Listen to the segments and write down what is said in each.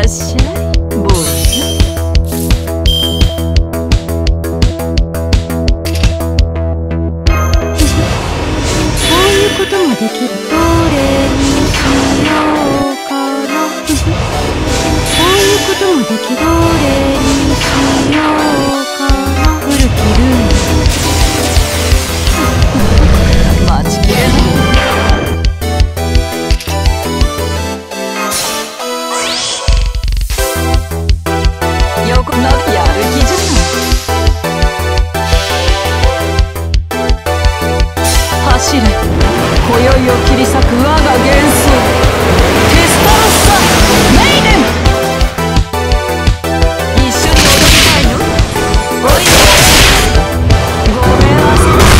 っしゃい坊主。そういうこともできる。どれにしようかな。そういうこともできる。どれにしようかな。古きルール待ちきれない。走れ、今宵を切り裂く我が幻想、テスタロッサ・メイデン。一緒に踊りたいの？おいで。ごめんなさい。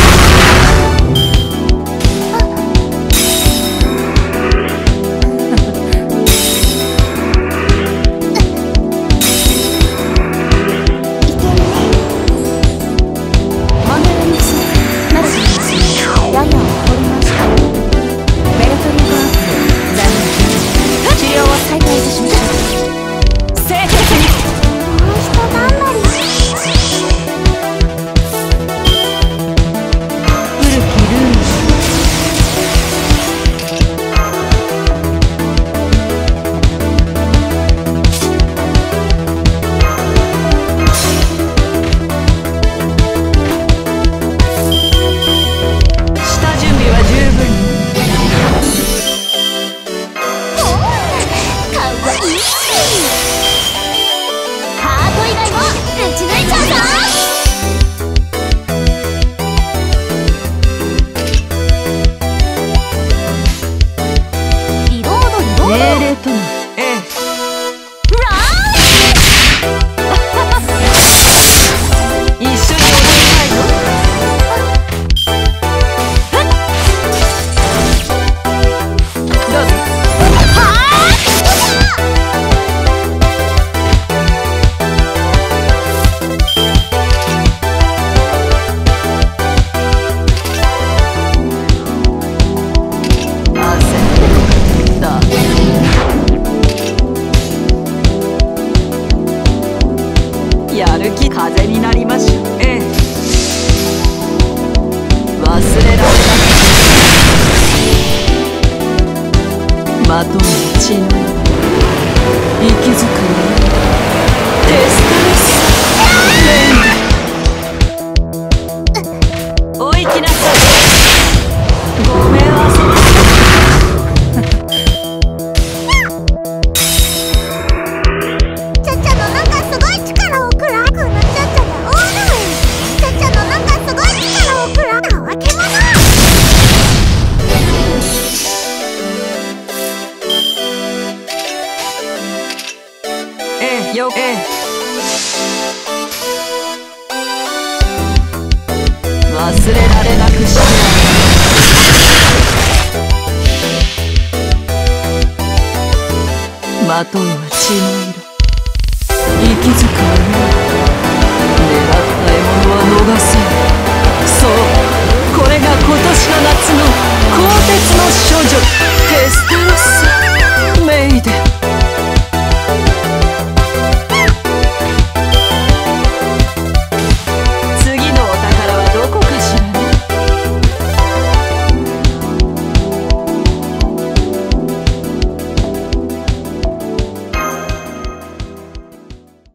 やる気風になりましょう。ええ、忘れられなかった。まとめ血の息づくテスタロッサ・メイデン。お行きなさい。ごめんなさい。よええ、忘れられなくしてまとうは血の色、息づくは狙った獲物は逃せん。そう、これが今年の夏の鋼鉄の処女テスタ